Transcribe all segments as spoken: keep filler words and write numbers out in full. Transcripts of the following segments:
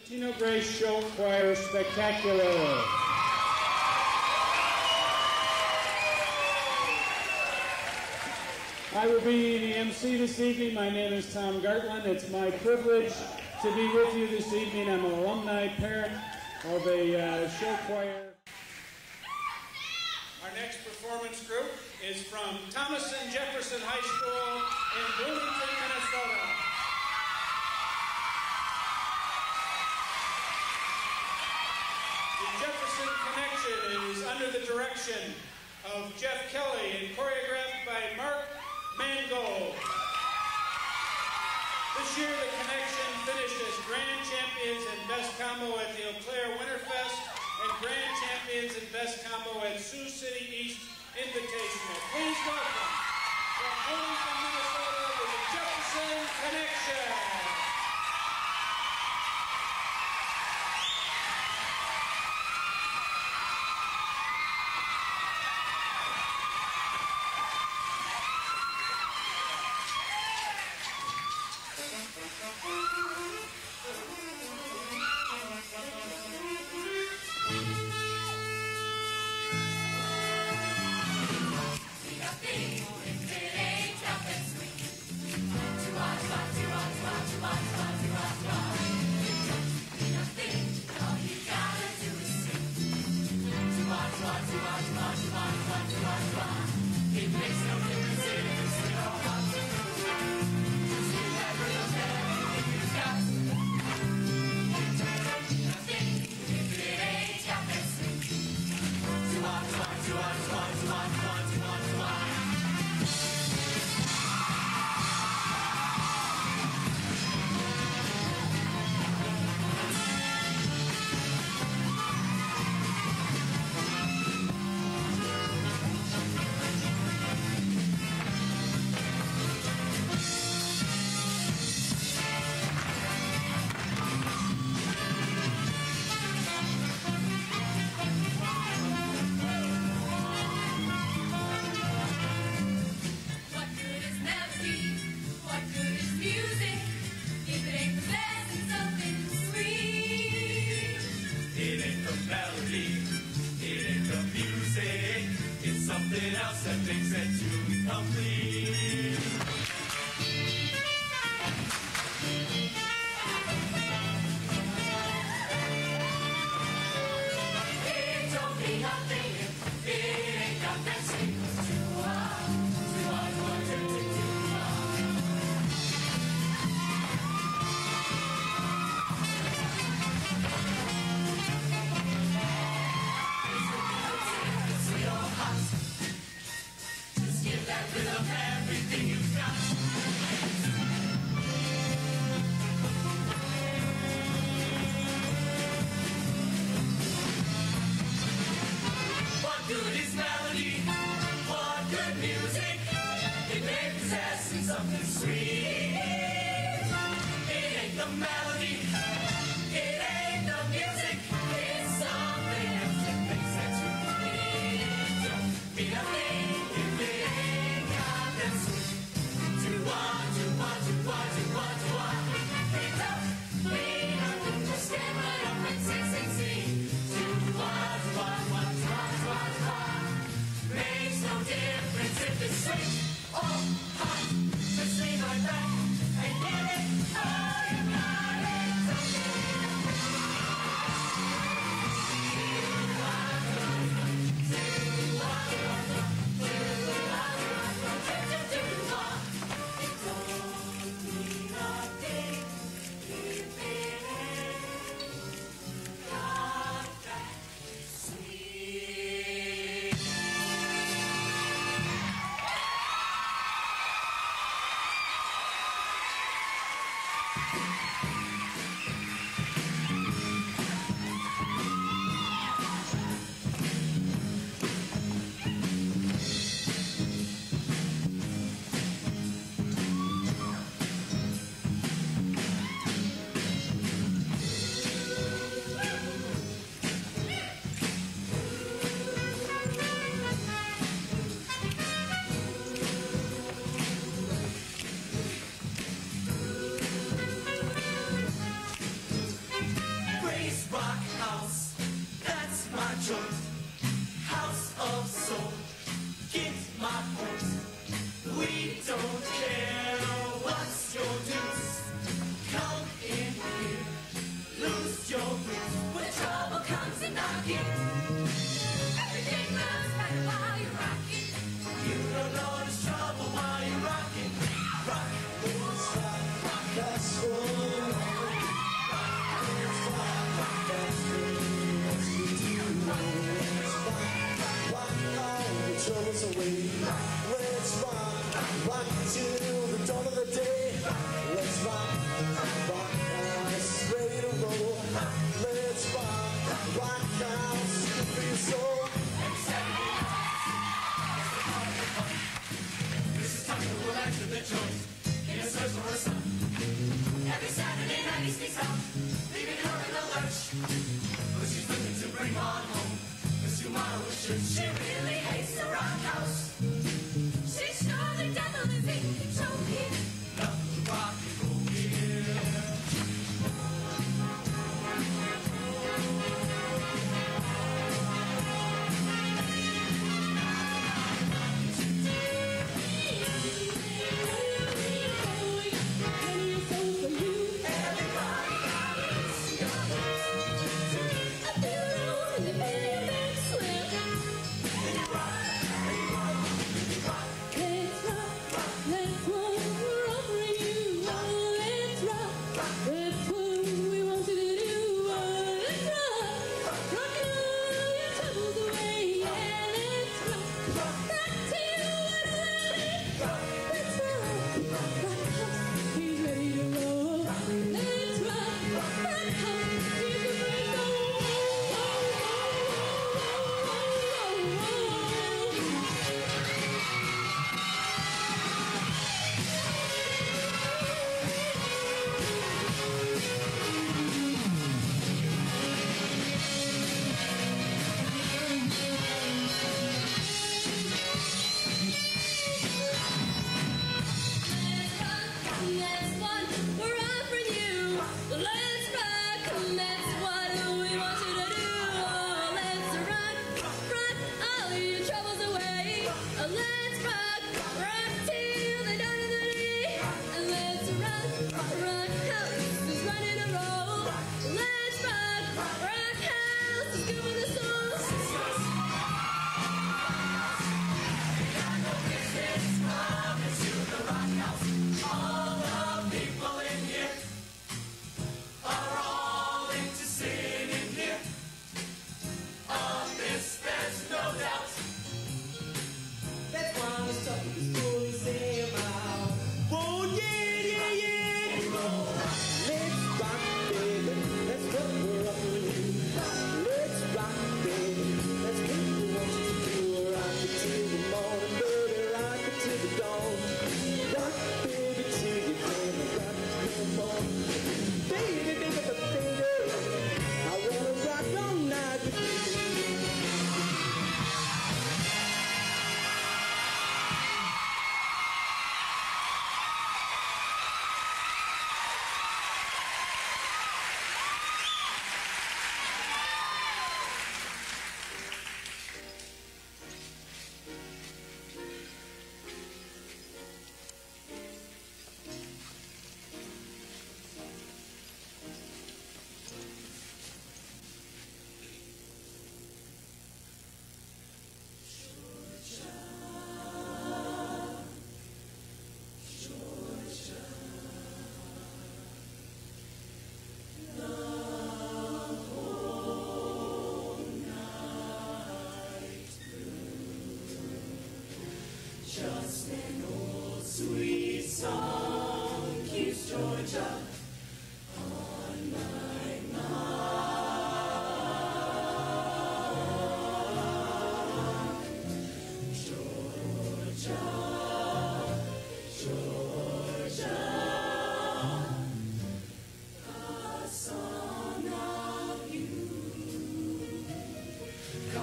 Totino Showchoir Spectacular. I will be the M C this evening. My name is Tom Gartland. It's my privilege to be with you this evening. I'm an alumni parent of a uh, show choir. Our next performance group is from Thomas and Jefferson High School in Bloomington, Minnesota. The Jefferson Connection is under the direction of Jeff Kelly and choreographed by Mark Mangold. This year the Connection finished as grand champions in Best Combo at the Eau Claire Winterfest and grand champions in Best Combo at Sioux City East Invitational. Please welcome from Bloomington, Minnesota, the Jefferson Connection. It makes no difference if it's in your heart. Just feel that rhythm that you've got. Nothing if it ain't got that swing. Too hard, too hard, too hard, too hard, too hard, too hard, too hard, too hard. It's something else that makes it too complete. It don't mean nothing if it ain't got that swing. Too hard, too hard, too hard, too hard, too rhythm, everything you've got. What good is melody? What good music? It may possess in something sweet. It ain't the melody. It ain't the music. It's something else that makes it to me. Don't be a thing if it ain't. Oh, hot, just lean right back and get it all you got it.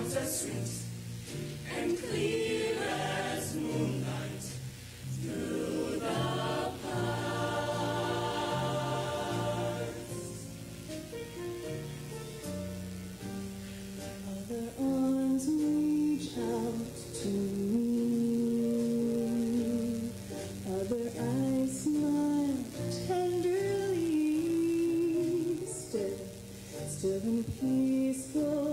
sounds as sweet and clear as moonlight through the Other arms reach out to me, other eyes smile tenderly, still, still and peaceful.